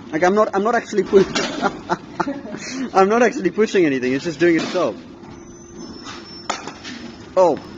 Like I'm not actually I'm not actually pushing anything. It's just doing it itself. Oh.